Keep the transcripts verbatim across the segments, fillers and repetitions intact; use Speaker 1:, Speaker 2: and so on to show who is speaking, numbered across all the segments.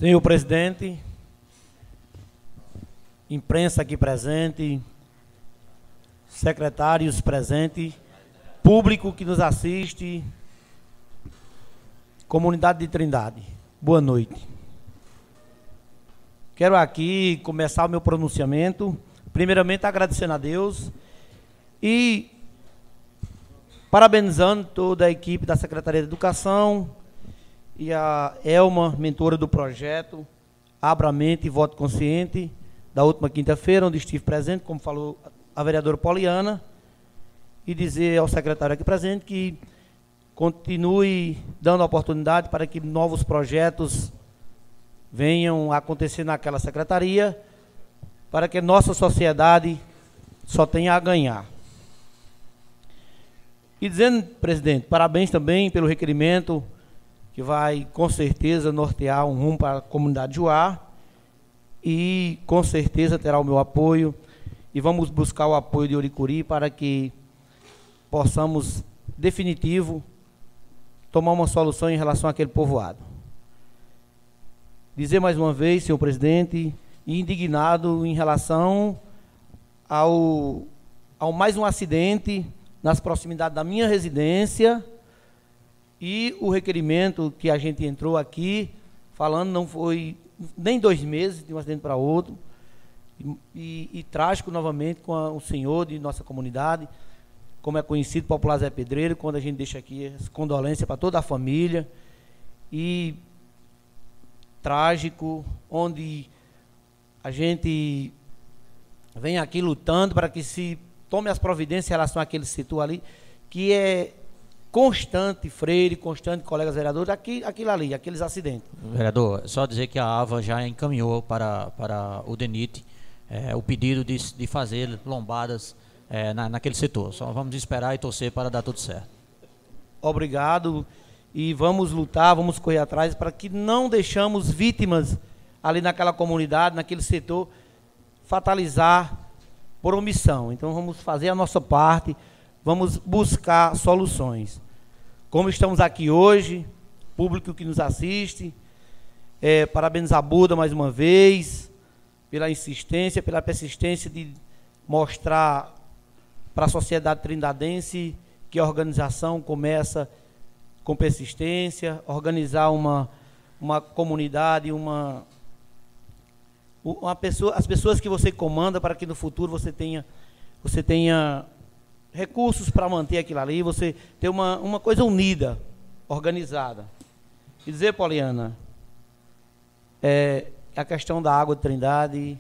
Speaker 1: Senhor presidente, imprensa aqui presente, secretários presentes, público que nos assiste, comunidade de Trindade, boa noite. Quero aqui começar o meu pronunciamento, primeiramente agradecendo a Deus e parabenizando toda a equipe da Secretaria de Educação e a Elma, mentora do projeto Abra a Mente e Voto Consciente, da última quinta-feira, onde estive presente, como falou a vereadora Poliana, e dizer ao secretário aqui presente que continue dando oportunidade para que novos projetos venham a acontecer naquela secretaria, para que nossa sociedade só tenha a ganhar. E dizendo, presidente, parabéns também pelo requerimento que vai, com certeza, nortear um rumo para a comunidade Juá e, com certeza, terá o meu apoio e vamos buscar o apoio de Oricuri para que possamos, definitivo, tomar uma solução em relação àquele povoado. Dizer mais uma vez, senhor presidente, indignado em relação ao, ao mais um acidente nas proximidades da minha residência, e o requerimento que a gente entrou aqui, falando, não foi nem dois meses de um acidente para outro, e, e, e trágico novamente com a, o senhor de nossa comunidade, como é conhecido, popular Zé Pedreiro, quando a gente deixa aqui as condolências para toda a família, e trágico, onde a gente vem aqui lutando para que se tome as providências em relação àquele setor ali, que é constante, Freire, constante, colegas vereadores, aqui, aquilo ali, aqueles acidentes.
Speaker 2: Vereador, só dizer que a AVA já encaminhou para, para o DENIT é, o pedido de, de fazer lombadas é, na, naquele setor. Só vamos esperar e torcer para dar tudo certo.
Speaker 1: Obrigado. E vamos lutar, vamos correr atrás para que não deixamos vítimas ali naquela comunidade, naquele setor, fatalizar por omissão. Então vamos fazer a nossa parte, vamos buscar soluções. Como estamos aqui hoje, público que nos assiste, é, parabenizar a Buda mais uma vez, pela insistência, pela persistência de mostrar para a sociedade trindadense que a organização começa com persistência, organizar uma, uma comunidade, uma, uma pessoa, as pessoas que você comanda, para que no futuro você tenha, você tenha recursos para manter aquilo ali, você ter uma, uma coisa unida, organizada. E dizer, Poliana, é, a questão da água de Trindade,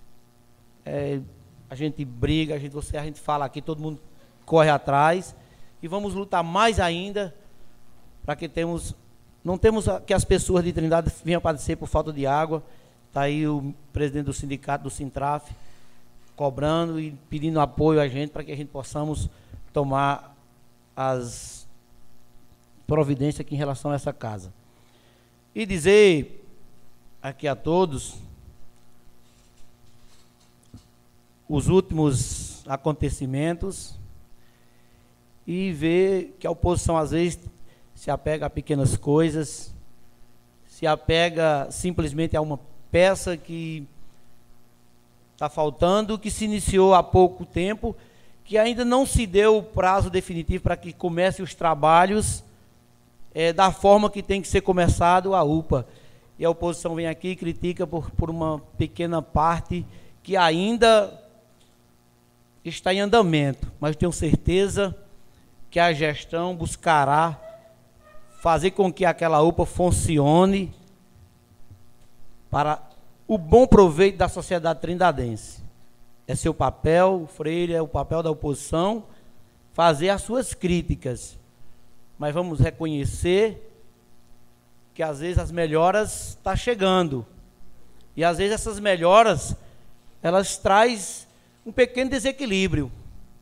Speaker 1: é, a gente briga, a gente, você, a gente fala aqui, todo mundo corre atrás, e vamos lutar mais ainda, para que temos, não temos a, que as pessoas de Trindade venham padecer por falta de água. Está aí o presidente do sindicato, do Sintraf, cobrando e pedindo apoio a gente para que a gente possamos tomar as providências aqui em relação a essa casa. E dizer aqui a todos os últimos acontecimentos e ver que a oposição às vezes se apega a pequenas coisas, se apega simplesmente a uma peça que está faltando, que se iniciou há pouco tempo, que ainda não se deu o prazo definitivo para que comece os trabalhos é, da forma que tem que ser começado a U P A. E a oposição vem aqui e critica por, por uma pequena parte que ainda está em andamento, mas tenho certeza que a gestão buscará fazer com que aquela U P A funcione para o bom proveito da sociedade trindadense. É seu papel, Freire, é o papel da oposição, fazer as suas críticas. Mas vamos reconhecer que às vezes as melhoras estão chegando. E às vezes essas melhoras, elas trazem um pequeno desequilíbrio.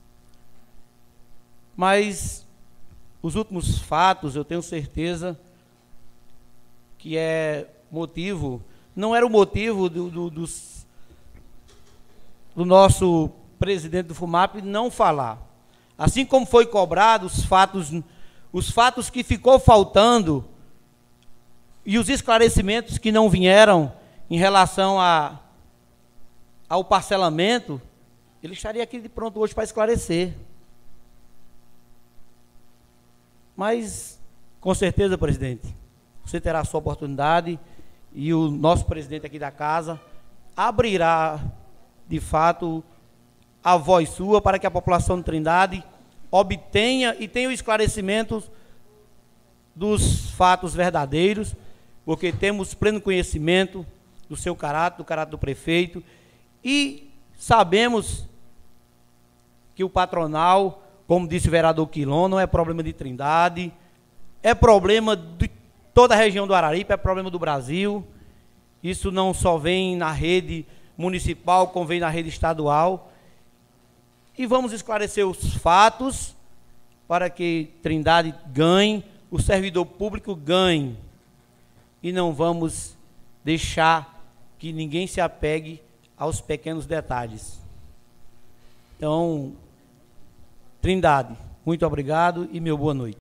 Speaker 1: Mas os últimos fatos, eu tenho certeza que é motivo... Não era o motivo do, do, dos, do nosso presidente do FUMAP não falar. Assim como foi cobrado os fatos, os fatos que ficou faltando e os esclarecimentos que não vieram em relação a, ao parcelamento, ele estaria aqui de pronto hoje para esclarecer. Mas, com certeza, presidente, você terá a sua oportunidade e o nosso presidente aqui da casa abrirá, de fato, a voz sua para que a população de Trindade obtenha e tenha o esclarecimento dos fatos verdadeiros, porque temos pleno conhecimento do seu caráter, do caráter do prefeito, e sabemos que o patronal, como disse o vereador Quilom, não é problema de Trindade, é problema de toda a região do Araripe, é problema do Brasil. Isso não só vem na rede municipal, como vem na rede estadual. E vamos esclarecer os fatos para que Trindade ganhe, o servidor público ganhe. E não vamos deixar que ninguém se apegue aos pequenos detalhes. Então, Trindade, muito obrigado e meu boa noite.